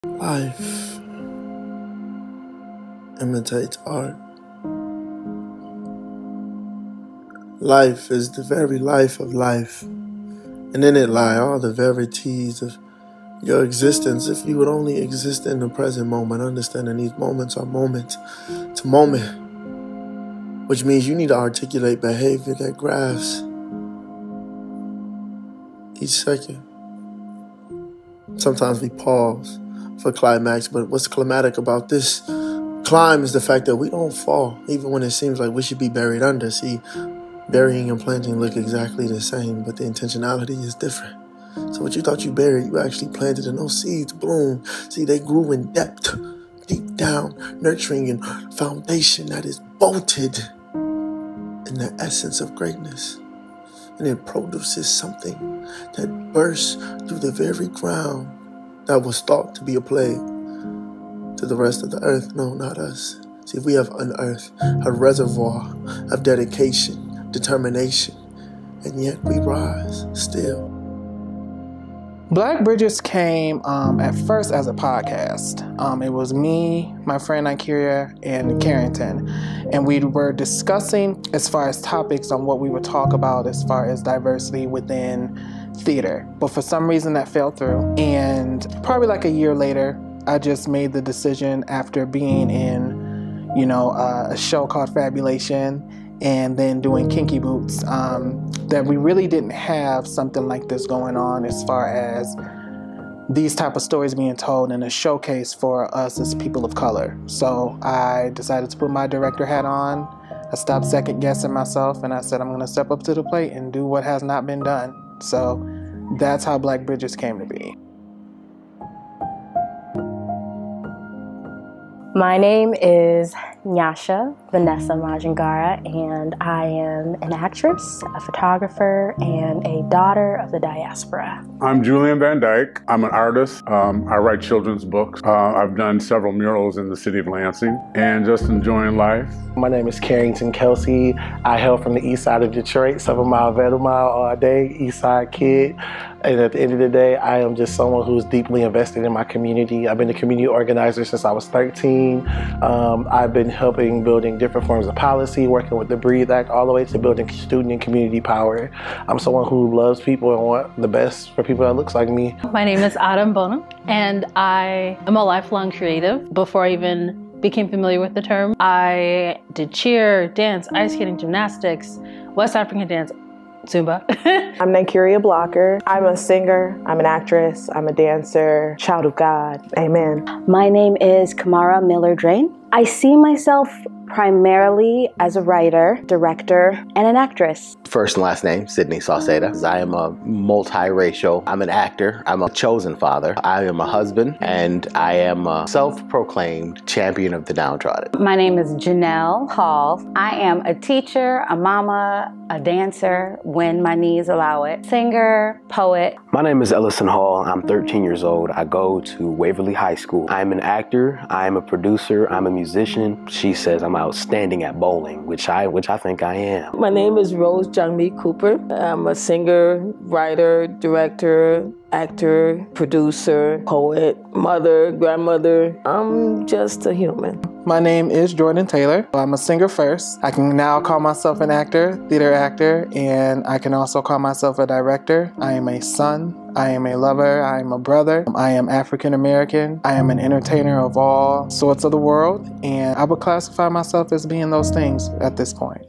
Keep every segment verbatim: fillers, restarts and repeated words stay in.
Life imitates art. Life is the very life of life, and in it lie all the verities of your existence. If you would only exist in the present moment, understanding these moments are moment to moment, which means you need to articulate behavior that graphs each second. Sometimes we pause for climax, but what's climatic about this climb is the fact that we don't fall, even when it seems like we should be buried under. See, burying and planting look exactly the same, but the intentionality is different. So what you thought you buried, you actually planted, and those seeds bloom. See, they grew in depth, deep down, nurturing a foundation that is bolted in the essence of greatness. And it produces something that bursts through the very ground that was thought to be a plague to the rest of the earth. No, not us. See, we have unearthed a reservoir of dedication, determination, and yet we rise still. Black Bridges came um, at first as a podcast. Um, it was me, my friend Ikeria, and Carrington. And we were discussing as far as topics on what we would talk about as far as diversity within theater. But for some reason that fell through. And probably like a year later, I just made the decision after being in, you know, uh, a show called Fabulation and then doing Kinky Boots, um, that we really didn't have something like this going on as far as these type of stories being told in a showcase for us as people of color. So I decided to put my director hat on. I stopped second guessing myself and I said, I'm gonna step up to the plate and do what has not been done. So that's how Black Bridges came to be. My name is Nyasha Vanessa Majangara, and I am an actress, a photographer, and a daughter of the diaspora. I'm Julian Van Dyke. I'm an artist. Um, I write children's books. Uh, I've done several murals in the city of Lansing and just enjoying life. My name is Carrington Kelsey. I hail from the east side of Detroit, seven mile, Vetter mile all day, east side kid. And at the end of the day, I am just someone who's deeply invested in my community. I've been a community organizer since I was thirteen. Um, I've been helping building different forms of policy, working with the Breathe Act, all the way to building student and community power. I'm someone who loves people and want the best for people that looks like me. My name is Adam Bonham, and I am a lifelong creative. Before I even became familiar with the term, I did cheer, dance, ice skating, gymnastics, West African dance, Zumba. I'm Nankiria Blocker. I'm a singer, I'm an actress, I'm a dancer, child of God. Amen. My name is Kamara Miller-Drain. I see myself primarily as a writer, director, and an actress. First and last name, Sydney Sauceda. I am a multiracial. I'm an actor. I'm a chosen father. I am a husband, and I am a self-proclaimed champion of the downtrodden. My name is Janelle Hall. I am a teacher, a mama, a dancer when my knees allow it, singer, poet. My name is Ellison Hall. I'm thirteen years old. I go to Waverly High School. I'm an actor. I'm a producer. I'm a musician. She says I'm outstanding at bowling, which I which I think I am. My name is Rose Jungmi Cooper. I'm a singer, writer, director, actor, producer, poet, mother, grandmother. I'm just a human. My name is Jordan Taylor. I'm a singer first. I can now call myself an actor, theater actor, and I can also call myself a director. I am a son. I am a lover. I am a brother. I am African American. I am an entertainer of all sorts of the world, and I would classify myself as being those things at this point.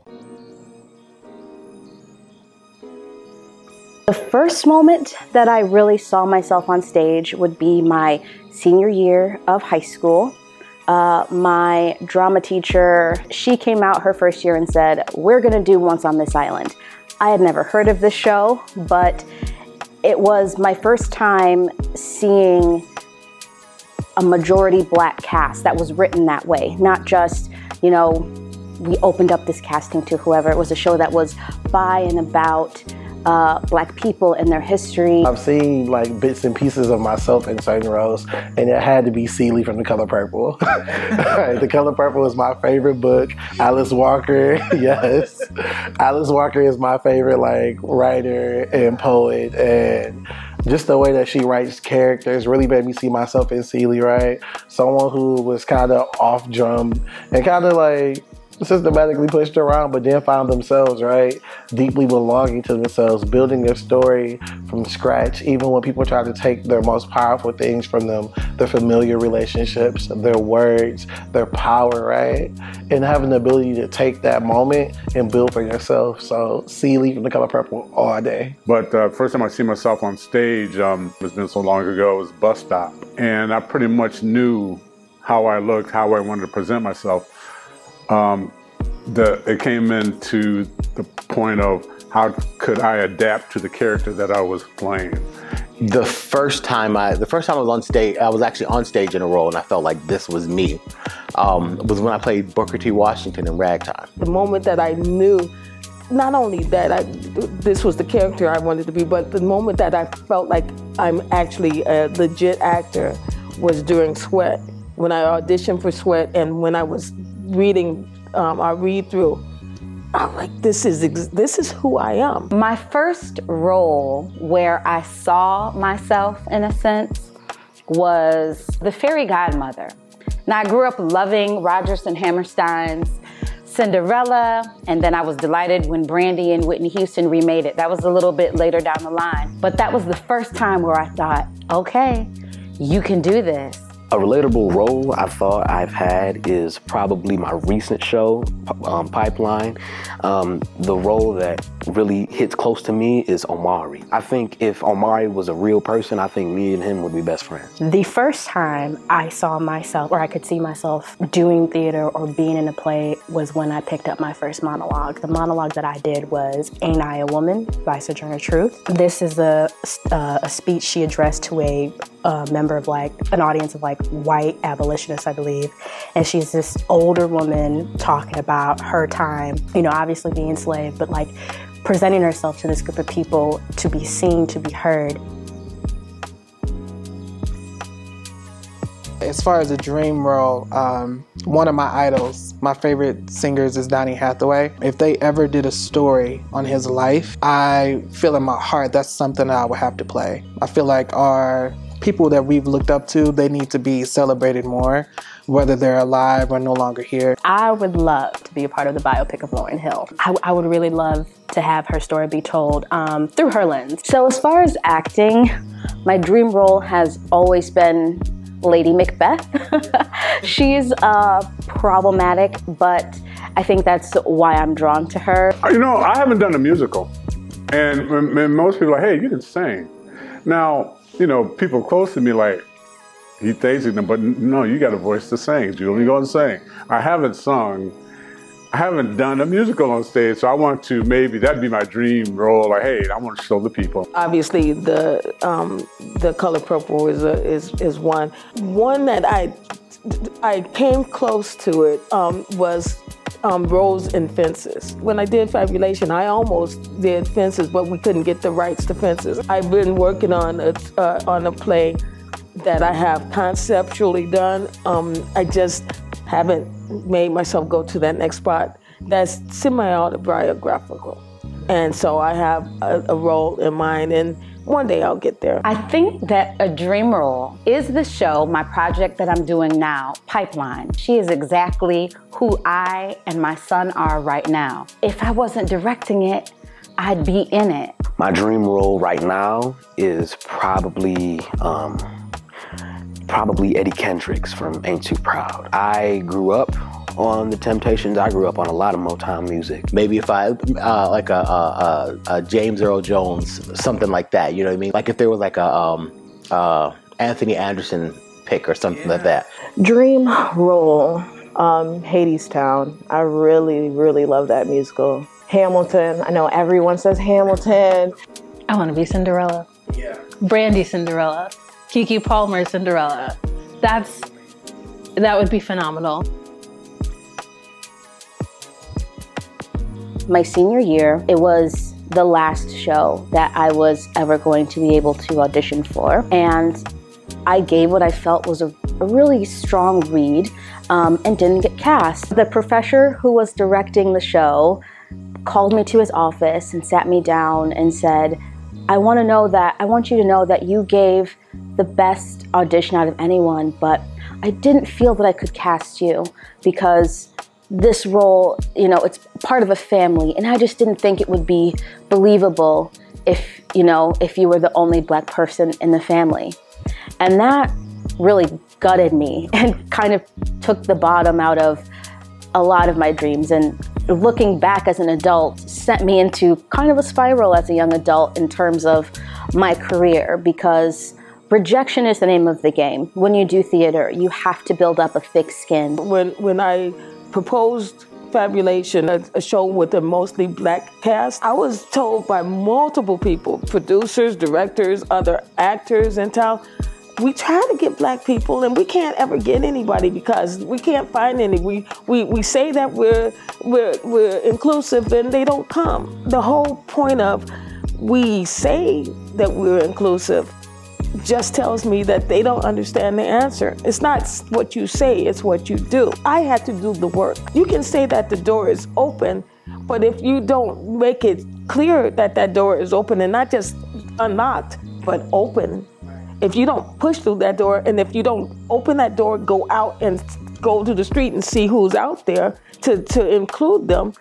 The first moment that I really saw myself on stage would be my senior year of high school. Uh, my drama teacher, she came out her first year and said, we're gonna do Once on This Island. I had never heard of this show, but it was my first time seeing a majority black cast that was written that way. Not just, you know, we opened up this casting to whoever. It was a show that was by and about Uh, black people and their history. I've seen like bits and pieces of myself in certain roles, and it had to be Celie from The Color Purple. The Color Purple is my favorite book. Alice Walker, yes. Alice Walker is my favorite like writer and poet, and just the way that she writes characters really made me see myself in Celie, right? Someone who was kind of off drum and kind of like systematically pushed around, but then found themselves, right, deeply belonging to themselves, building their story from scratch, even when people try to take their most powerful things from them, their familiar relationships, their words, their power, right? And having the ability to take that moment and build for yourself. So Celie from The Color Purple all day. But uh, first time I see myself on stage, um, it's been so long ago, it was Bus Stop. And I pretty much knew how I looked, how I wanted to present myself. Um, the, it came into the point of how could I adapt to the character that I was playing. The first time I, the first time I was on stage, I was actually on stage in a role and I felt like this was me, um, was when I played Booker T. Washington in Ragtime. The moment that I knew, not only that I, this was the character I wanted to be, but the moment that I felt like I'm actually a legit actor was during Sweat. When I auditioned for Sweat and when I was reading um, our read-through, I'm like, this is ex this is who I am. My first role where I saw myself, in a sense, was the fairy godmother. Now, I grew up loving Rodgers and Hammerstein's Cinderella, and then I was delighted when Brandy and Whitney Houston remade it. That was a little bit later down the line. But that was the first time where I thought, okay, you can do this. A relatable role I thought I've had is probably my recent show, um, Pipeline. Um, the role that really hits close to me is Omari. I think if Omari was a real person, I think me and him would be best friends. The first time I saw myself, or I could see myself doing theater or being in a play, was when I picked up my first monologue. The monologue that I did was Ain't I a Woman by Sojourner Truth. This is a, uh, a speech she addressed to a a member of like an audience of like white abolitionists, I believe. And she's this older woman talking about her time, you know, obviously being enslaved, but like presenting herself to this group of people to be seen, to be heard. As far as a dream role, um, one of my idols, my favorite singers is Donny Hathaway. If they ever did a story on his life, I feel in my heart that's something I would have to play. I feel like our people that we've looked up to, they need to be celebrated more, whether they're alive or no longer here. I would love to be a part of the biopic of Lauryn Hill. I, I would really love to have her story be told um, through her lens. So as far as acting, my dream role has always been Lady Macbeth. She's uh, problematic, but I think that's why I'm drawn to her. You know, I haven't done a musical. And, and most people are like, hey, you can sing. Now, you know, people close to me like, he thinks it, but no, you got a voice to sing, Julie, go and sing. I haven't sung, I haven't done a musical on stage, so I want to, maybe that'd be my dream role, like, hey, I want to show the people. Obviously, the um, the Color Purple is, a, is, is one. One that I, I came close to it um, was Um, roles in Fences. When I did Fabulation, I almost did Fences, but we couldn't get the rights to Fences. I've been working on a, uh, on a play that I have conceptually done. Um, I just haven't made myself go to that next spot. That's semi-autobiographical. And so I have a, a role in mind, and one day I'll get there. I think that a dream role is the show, my project that I'm doing now, Pipeline. She is exactly who I and my son are right now. If I wasn't directing it, I'd be in it. My dream role right now is probably, um, probably Eddie Kendricks from Ain't Too Proud. I grew up on The Temptations. I grew up on a lot of Motown music. Maybe if I, uh, like a, a, a James Earl Jones, something like that, you know what I mean? Like if there was like a um, uh, Anthony Anderson pick or something yeah. like that. Dream role, um, Hadestown. I really, really love that musical. Hamilton, I know everyone says Hamilton. I want to be Cinderella. Yeah. Brandy Cinderella. Kiki Palmer Cinderella. That's, that would be phenomenal. My senior year, it was the last show that I was ever going to be able to audition for. And I gave what I felt was a, a really strong read um, and didn't get cast. The professor who was directing the show called me to his office and sat me down and said, I want to know that, I want you to know that you gave the best audition out of anyone, but I didn't feel that I could cast you because this role, you know, it's part of a family, and I just didn't think it would be believable if, you know, if you were the only Black person in the family. And that really gutted me and kind of took the bottom out of a lot of my dreams, and looking back as an adult sent me into kind of a spiral as a young adult in terms of my career, because rejection is the name of the game. When you do theater, you have to build up a thick skin. When, when I proposed Fabulation, a, a show with a mostly Black cast, I was told by multiple people, producers, directors, other actors in town, we try to get Black people and we can't ever get anybody because we can't find any. We we, we say that we're, we're, we're inclusive and they don't come. The whole point of we say that we're inclusive just tells me that they don't understand the answer. It's not what you say, it's what you do. I had to do the work. You can say that the door is open, but if you don't make it clear that that door is open and not just unlocked, but open, if you don't push through that door, and if you don't open that door, go out and go to the street and see who's out there to, to include them,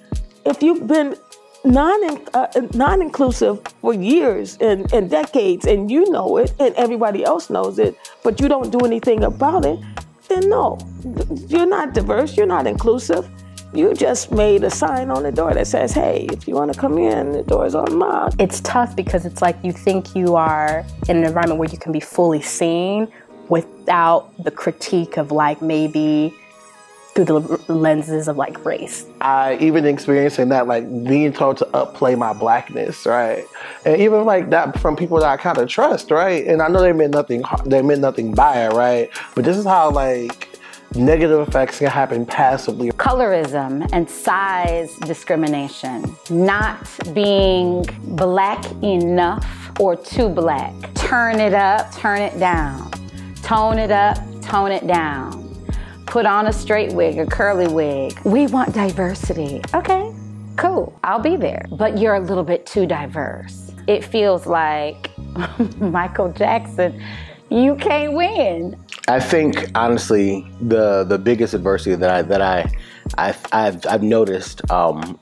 if you've been non, uh, non-inclusive for years and, and decades, and you know it, and everybody else knows it, but you don't do anything about it, then no, you're not diverse, you're not inclusive. You just made a sign on the door that says, hey, if you want to come in, the door is unlocked. It's tough because it's like you think you are in an environment where you can be fully seen without the critique of like maybe through the lenses of like race. I even experiencing that, like being told to upplay my Blackness, right? And even like that from people that I kind of trust, right? And I know they meant nothing, they meant nothing by it, right? But this is how like negative effects can happen passively. Colorism and size discrimination, not being Black enough or too Black. Turn it up, turn it down. Tone it up, tone it down. Put on a straight wig, a curly wig. We want diversity. Okay, cool, I'll be there. But you're a little bit too diverse. It feels like Michael Jackson, you can't win. I think honestly, the the biggest adversity that I that I I've I've, I've noticed um,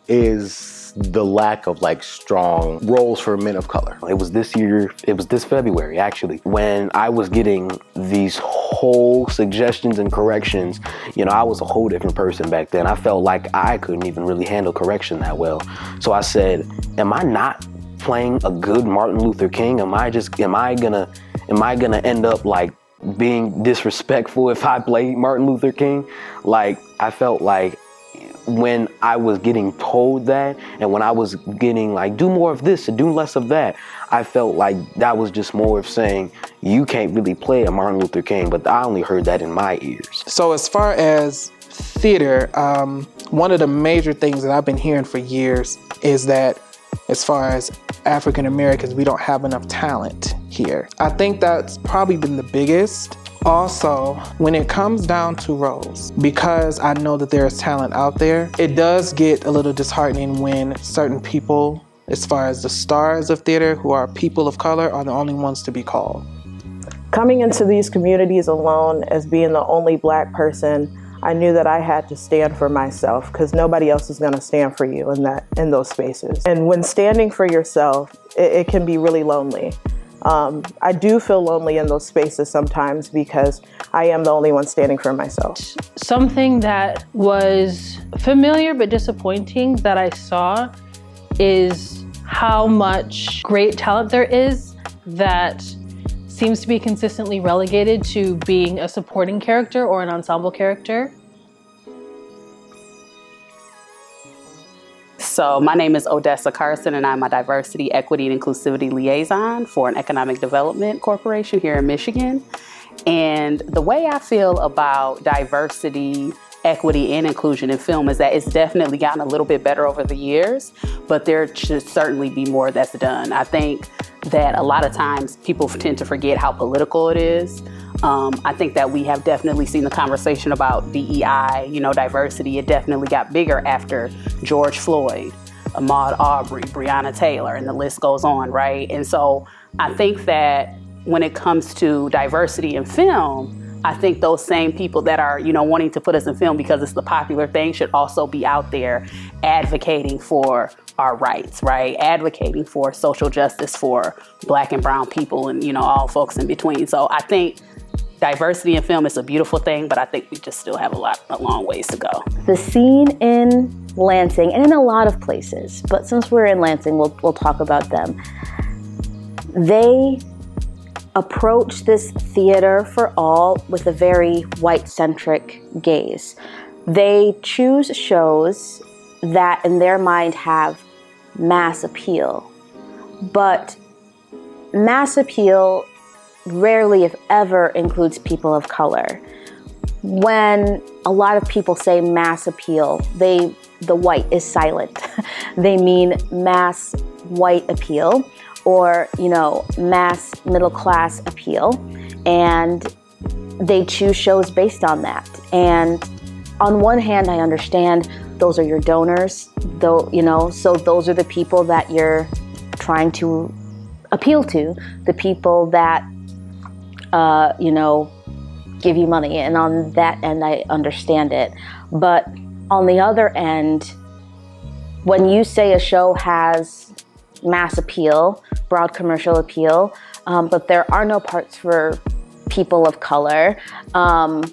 is the lack of like strong roles for men of color. It was this year, it was this February actually, when I was getting these whole suggestions and corrections. You know, I was a whole different person back then. I felt like I couldn't even really handle correction that well. So I said, am I not playing a good Martin Luther King? Am I just, am I gonna, am I gonna end up like being disrespectful if I play Martin Luther King? Like, I felt like when I was getting told that, and when I was getting like, do more of this and do less of that, I felt like that was just more of saying, you can't really play a Martin Luther King, but I only heard that in my ears. So as far as theater, um, one of the major things that I've been hearing for years is that as far as African Americans, we don't have enough talent here. I think that's probably been the biggest. Also, when it comes down to roles, because I know that there is talent out there, it does get a little disheartening when certain people, as far as the stars of theater who are people of color, are the only ones to be called. Coming into these communities alone as being the only Black person, I knew that I had to stand for myself because nobody else is going to stand for you in that in those spaces. And when standing for yourself, it, it can be really lonely. Um, I do feel lonely in those spaces sometimes because I am the only one standing for myself. Something that was familiar but disappointing that I saw is how much great talent there is that seems to be consistently relegated to being a supporting character or an ensemble character. So my name is Odessa Carson, and I'm a Diversity, Equity, and Inclusivity Liaison for an Economic Development Corporation here in Michigan. And the way I feel about diversity, equity, and inclusion in film is that it's definitely gotten a little bit better over the years, but there should certainly be more that's done. I think that a lot of times people tend to forget how political it is. Um, I think that we have definitely seen the conversation about D E I, you know, diversity. It definitely got bigger after George Floyd. Ahmaud Arbery, Breonna Taylor, and the list goes on, right? And so I think that when it comes to diversity in film, I think those same people that are, you know, wanting to put us in film because it's the popular thing should also be out there advocating for our rights, right? Advocating for social justice for Black and brown people and, you know, all folks in between. So I think diversity in film is a beautiful thing, but I think we just still have a lot, a long ways to go. The scene in Lansing, and in a lot of places, but since we're in Lansing, we'll, we'll talk about them. They approach this theater for all with a very white-centric gaze. They choose shows that in their mind have mass appeal, but mass appeal rarely, if ever, includes people of color. When a lot of people say mass appeal, they the white is silent. They mean mass white appeal, or, you know, mass middle class appeal, and they choose shows based on that. And on one hand, I understand those are your donors, though, you know, so those are the people that you're trying to appeal to, the people that, uh, you know, give you money. And on that end, I understand it. But on the other end, when you say a show has mass appeal, broad commercial appeal, um, but there are no parts for people of color, um,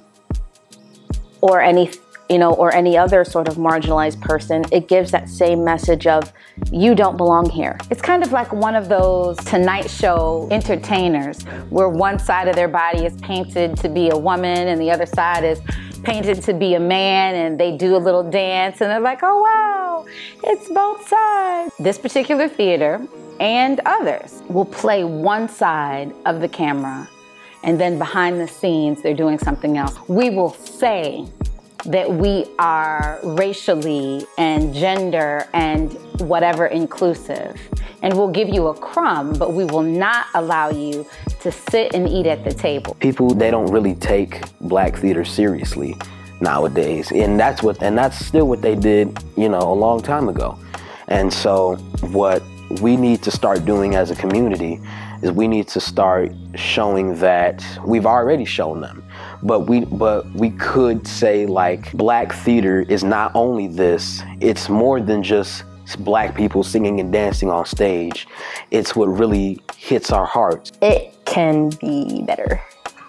or any, you know, or any other sort of marginalized person, it gives that same message of, you don't belong here. It's kind of like one of those Tonight Show entertainers where one side of their body is painted to be a woman and the other side is painted to be a man, and they do a little dance and they're like, oh wow, it's both sides. This particular theater and others will play one side of the camera, and then behind the scenes they're doing something else. We will say that we are racially and gender and whatever inclusive, and we'll give you a crumb, but we will not allow you to sit and eat at the table. People, they don't really take Black theater seriously nowadays, and that's what, and that's still what they did, you know, a long time ago. And so what we need to start doing as a community is we need to start showing that we've already shown them, but we but we could say, like, Black theater is not only this, it's more than just Black people singing and dancing on stage. It's what really hits our hearts. It can be better.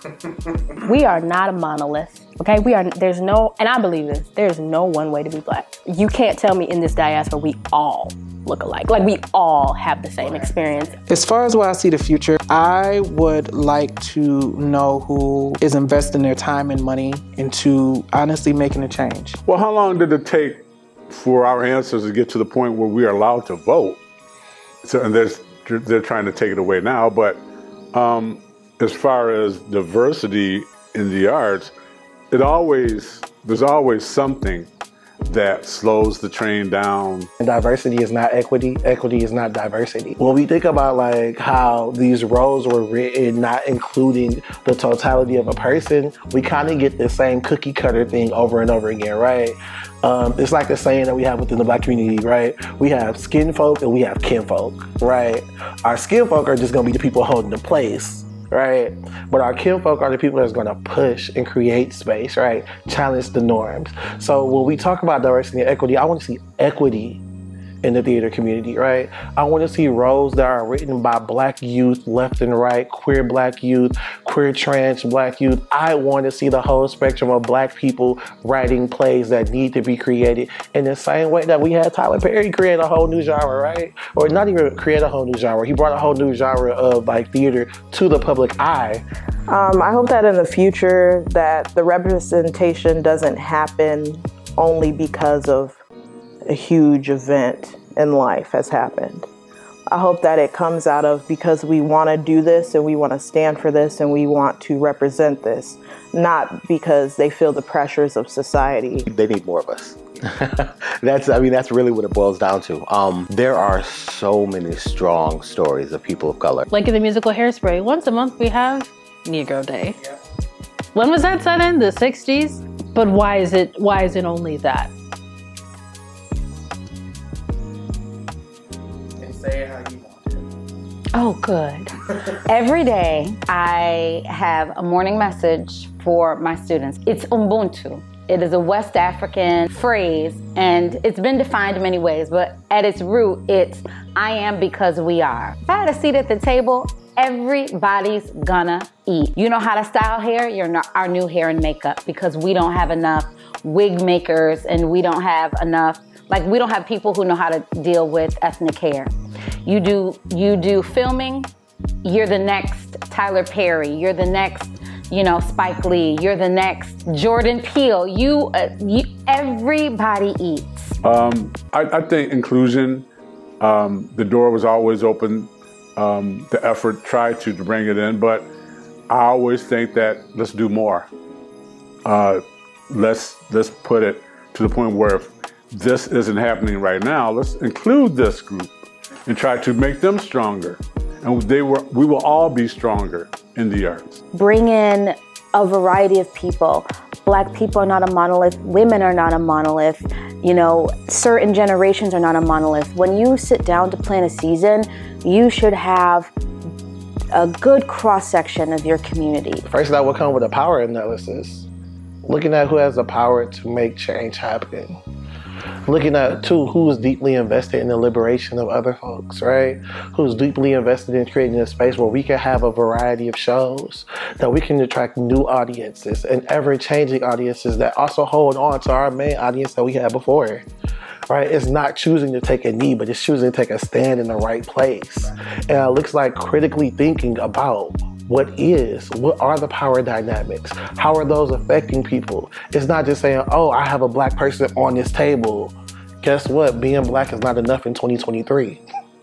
We are not a monolith, okay? We are, there's no, and I believe this, there's no one way to be Black. You can't tell me in this diaspora we all look alike. Like, we all have the same experience. As far as where I see the future, I would like to know who is investing their time and money into honestly making a change. Well, how long did it take for our ancestors to get to the point where we are allowed to vote? So, and there's, they're trying to take it away now, but um, as far as diversity in the arts, it always, there's always something that slows the train down. And diversity is not equity, equity is not diversity. When we think about like how these roles were written, not including the totality of a person, we kind of get the same cookie cutter thing over and over again, right? Um, it's like the saying that we have within the Black community, right? We have skin folk and we have kinfolk, right? Our skin folk are just gonna be the people holding the place, right? But our kinfolk are the people that's gonna push and create space, right? Challenge the norms. So when we talk about diversity and equity, I wanna see equity in the theater community, right? I wanna see roles that are written by Black youth, left and right, queer Black youth, queer trans Black youth. I wanna see the whole spectrum of Black people writing plays that need to be created in the same way that we had Tyler Perry create a whole new genre, right? Or not even create a whole new genre. He brought a whole new genre of like theater to the public eye. Um, I hope that in the future that the representation doesn't happen only because of a huge event in life has happened. I hope that it comes out of because we want to do this and we want to stand for this and we want to represent this, not because they feel the pressures of society. They need more of us. That's, I mean, that's really what it boils down to. Um, there are so many strong stories of people of color. Like in the musical Hairspray, once a month we have Negro Day. Yeah. When was that set in? The sixties? But why is it, why is it only that? Oh, good. Every day I have a morning message for my students. It's Ubuntu. It is a West African phrase, and it's been defined in many ways, but at its root, it's I am because we are. If I had a seat at the table, everybody's gonna eat. You know how to style hair? You're not our new hair and makeup, because we don't have enough wig makers, and we don't have enough, like we don't have people who know how to deal with ethnic hair. You do, you do filming, you're the next Tyler Perry, you're the next, you know, Spike Lee, you're the next Jordan Peele. You, uh, you everybody eats. Um, I, I think inclusion, um, the door was always open. Um, the effort tried to, to bring it in, but I always think that let's do more. Uh, let's let's put it to the point where if this isn't happening right now, let's include this group and try to make them stronger. And they were, we will all be stronger in the arts. Bring in a variety of people. Black people are not a monolith. Women are not a monolith. You know, certain generations are not a monolith. When you sit down to plan a season, you should have a good cross-section of your community. First, that would come with a power analysis. Looking at who has the power to make change happen. Looking at, too, who's deeply invested in the liberation of other folks, right? Who's deeply invested in creating a space where we can have a variety of shows, that we can attract new audiences and ever-changing audiences that also hold on to our main audience that we had before, right? It's not choosing to take a knee, but it's choosing to take a stand in the right place. And it looks like critically thinking about what is, what are the power dynamics? How are those affecting people? It's not just saying, oh, I have a black person on this table. Guess what? Being black is not enough in twenty twenty-three.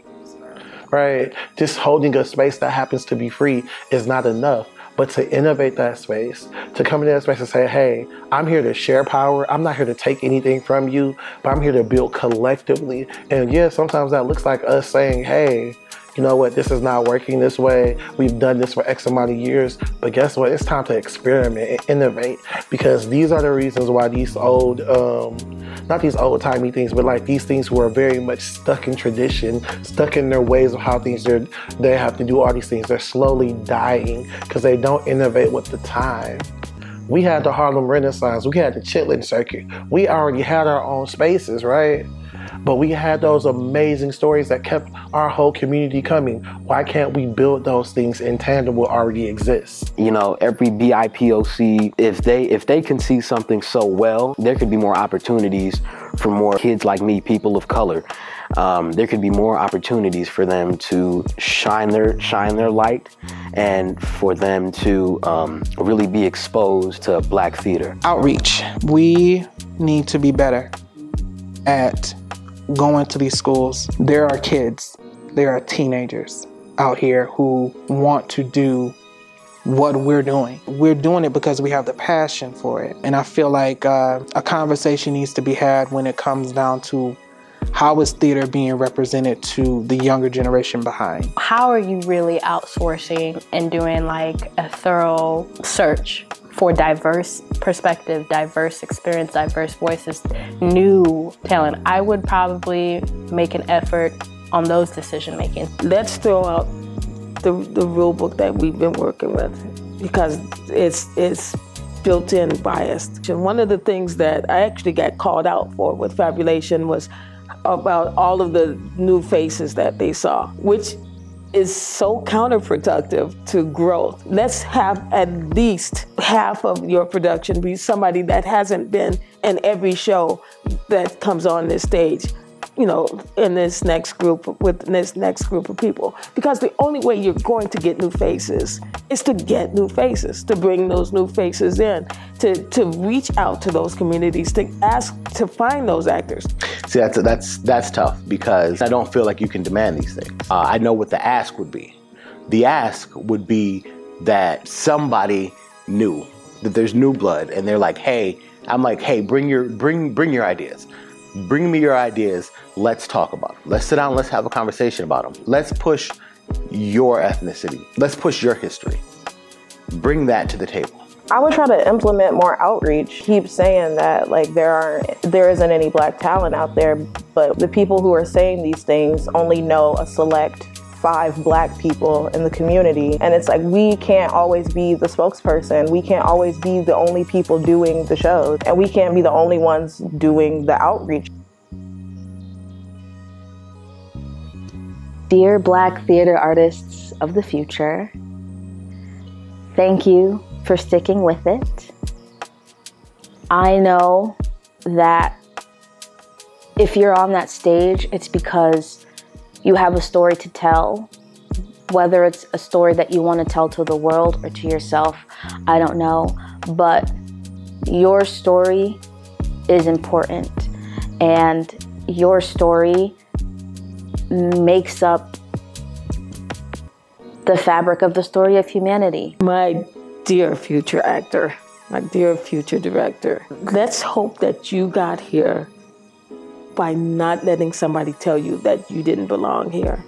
Right? Just holding a space that happens to be free is not enough. But to innovate that space, to come into that space and say, hey, I'm here to share power. I'm not here to take anything from you, but I'm here to build collectively. And yeah, sometimes that looks like us saying, hey, you know what, this is not working this way. We've done this for X amount of years, but guess what? It's time to experiment and innovate, because these are the reasons why these old, um, not these old timey things, but like these things who are very much stuck in tradition, stuck in their ways of how things are, they have to do all these things. They're slowly dying because they don't innovate with the time. We had the Harlem Renaissance. We had the Chitlin Circuit. We already had our own spaces, right? But we had those amazing stories that kept our whole community coming. Why can't we build those things in tandem what already exists? You know, every B I P O C, if they if they can see something so well, there could be more opportunities for more kids like me, people of color. Um, there could be more opportunities for them to shine their shine their light, and for them to um, really be exposed to Black theater. Outreach. We need to be better at going to these schools. There are kids, there are teenagers out here who want to do what we're doing. We're doing it because we have the passion for it. And I feel like uh, a conversation needs to be had when it comes down to how is theater being represented to the younger generation behind. How are you really outsourcing and doing like a thorough search for diverse perspective, diverse experience, diverse voices, new talent? I would probably make an effort on those decision making. Let's throw out the, the rule book that we've been working with, because it's it's built-in bias. And one of the things that I actually got called out for with Fabulation was about all of the new faces that they saw, which is so counterproductive to growth. Let's have at least half of your production be somebody that hasn't been in every show that comes on this stage, you know, in this next group, with this next group of people. Because the only way you're going to get new faces is to get new faces, to bring those new faces in, to, to reach out to those communities, to ask to find those actors. See, that's, that's, that's tough, because I don't feel like you can demand these things. Uh, I know what the ask would be. The ask would be that somebody knew that there's new blood, and they're like, hey, I'm like, hey, bring your, bring, bring your ideas. Bring me your ideas. Let's talk about them. Let's sit down. Let's have a conversation about them. Let's push your ethnicity. Let's push your history. Bring that to the table. I would try to implement more outreach. Keep saying that like there are there isn't any Black talent out there, but the people who are saying these things only know a select five black people in the community. And it's like, we can't always be the spokesperson. We can't always be the only people doing the shows. And we can't be the only ones doing the outreach. Dear Black theater artists of the future, thank you for sticking with it. I know that if you're on that stage, it's because you have a story to tell. Whether it's a story that you want to tell to the world or to yourself, I don't know. But your story is important, and your story makes up the fabric of the story of humanity. My dear future actor, my dear future director, let's hope that you got here by not letting somebody tell you that you didn't belong here,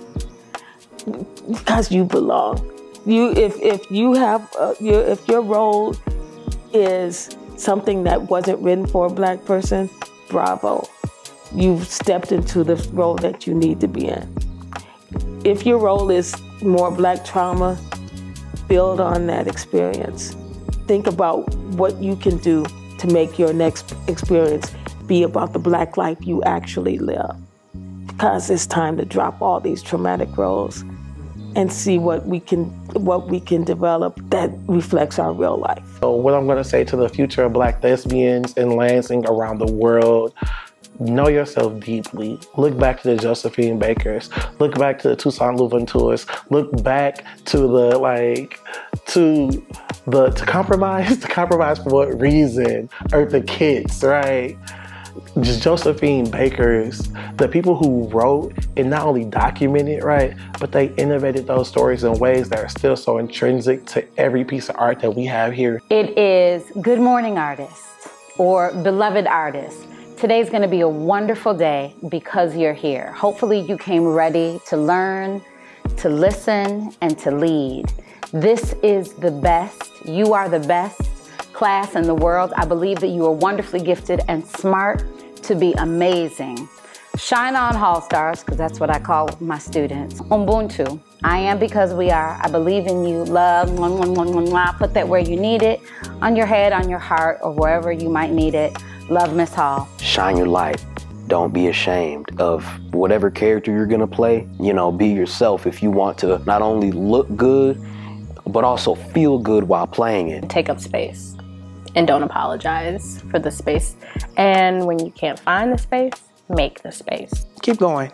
because you belong. You, if if you have, uh, your, if your role is something that wasn't written for a black person, bravo. You've stepped into the role that you need to be in. If your role is more black trauma, build on that experience. Think about what you can do to make your next experience be about the black life you actually live. Because it's time to drop all these traumatic roles and see what we can what we can develop that reflects our real life. So what I'm gonna say to the future of black thespians in Lansing around the world, know yourself deeply. Look back to the Josephine Bakers. Look back to the Toussaint Louvertures. Look back to the, like, to the, to compromise, to compromise for what reason? Eartha Kitt's, right? Just Josephine Bakers, the people who wrote and not only documented, right, but they innovated those stories in ways that are still so intrinsic to every piece of art that we have here. It is Good Morning Artists, or Beloved Artists. Today's going to be a wonderful day because you're here. Hopefully you came ready to learn, to listen, and to lead. This is the best. You are the best class in the world. I believe that you are wonderfully gifted and smart to be amazing. Shine on, Hall Stars, because that's what I call my students. Ubuntu. I am because we are. I believe in you. Love. Mwah, mwah, mwah, mwah, mwah. Put that where you need it, on your head, on your heart, or wherever you might need it. Love, Miss Hall. Shine your light. Don't be ashamed of whatever character you're gonna play. You know, be yourself if you want to not only look good, but also feel good while playing it. Take up space and don't apologize for the space. And when you can't find the space, make the space. Keep going.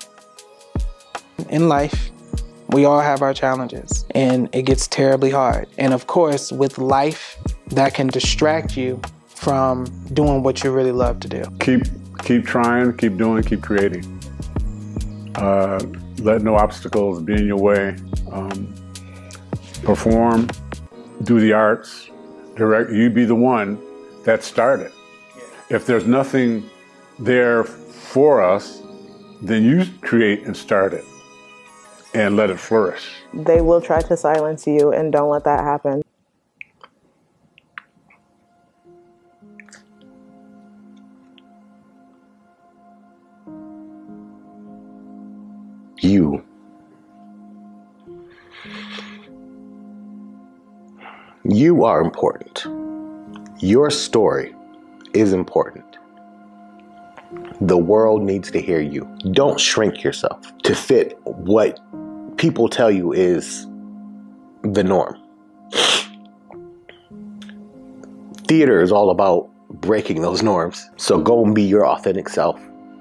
In life, we all have our challenges, and it gets terribly hard. And of course, with life, that can distract you from doing what you really love to do. Keep keep trying, keep doing, keep creating. Uh, let no obstacles be in your way. Um, perform, do the arts, direct. You be the one that started. If there's nothing there for us, then you create and start it and let it flourish. They will try to silence you, and don't let that happen. You. You are important. Your story is important. The world needs to hear you. Don't shrink yourself to fit what people tell you is the norm. Theater is all about breaking those norms. So go and be your authentic self.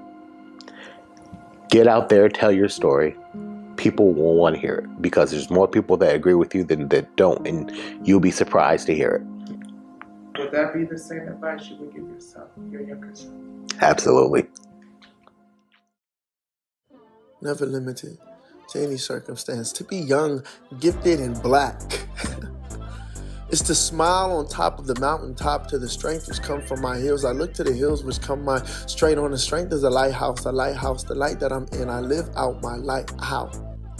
Get out there, tell your story. People will want to hear it because there's more people that agree with you than that don't, and you'll be surprised to hear it. Would that be the same advice you would give yourself, your younger self? Absolutely. Never limited to any circumstance. To be young, gifted, and black. It's the smile on top of the mountaintop to the strength which come from my hills. I look to the hills which come my straight on. The strength is a lighthouse, a lighthouse, the light that I'm in. I live out my light out.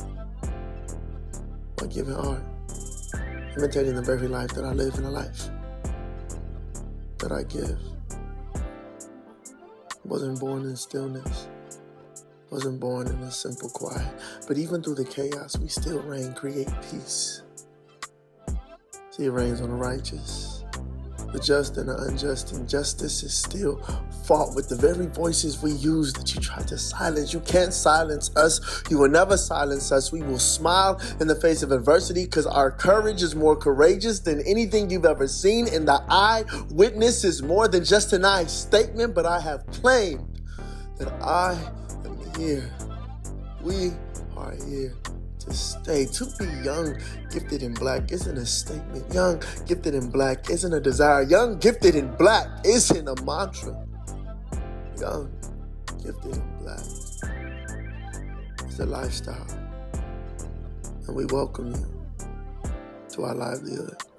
By giving art, imitating the very life that I live in, a life that I give. I wasn't born in stillness. Wasn't born in a simple quiet, but even through the chaos, we still reign, create peace. See, it reigns on the righteous, the just and the unjust, and justice is still fought with the very voices we use that you try to silence. You can't silence us. You will never silence us. We will smile in the face of adversity because our courage is more courageous than anything you've ever seen. And the eyewitness is more than just an eye statement, but I have claimed that I am here. We are here to stay. To be young, gifted, and black isn't a statement. Young, gifted, and black isn't a desire. Young, gifted, and black isn't a mantra. Young, gifted, and black is a lifestyle. And we welcome you to our livelihood.